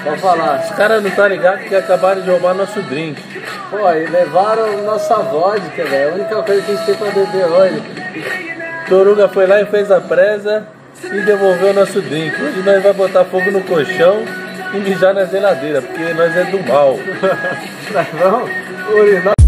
Pode falar. Os caras não tá ligado que acabaram de roubar nosso drink. Pô, e levaram nossa vodka, velho. A única coisa que a gente tem pra beber hoje. Toruga foi lá e fez a presa e devolveu o nosso drink. Hoje nós vamos botar fogo no colchão e mijar na geladeira, porque nós é do mal. Nós vamos urinar.